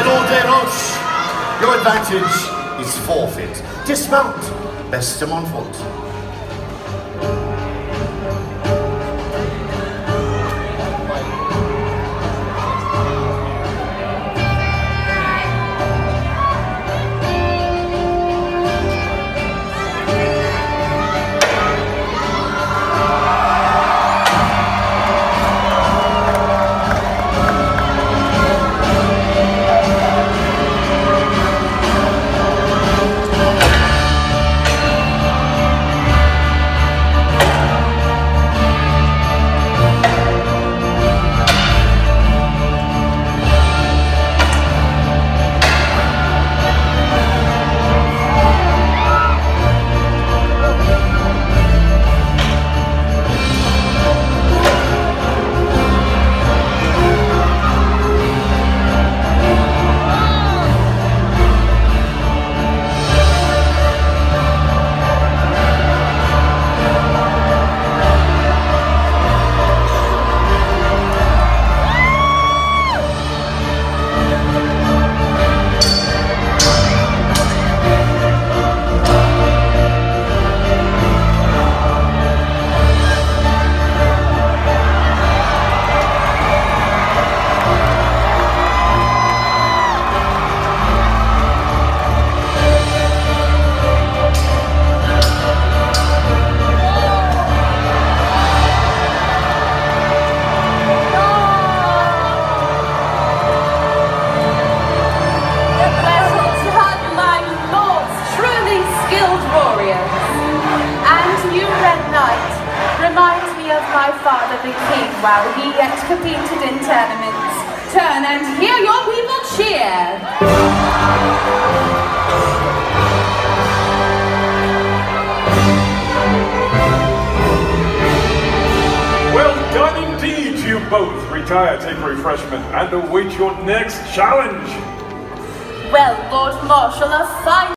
my Lord Desroches, your advantage is forfeit. Dismount, best de Montfort. Reminds me of my father the king while he yet competed in tournaments. Turn and hear your people cheer. Well done indeed, you both. Retire, take refreshment, and await your next challenge. Well, Lord Marshal, a fine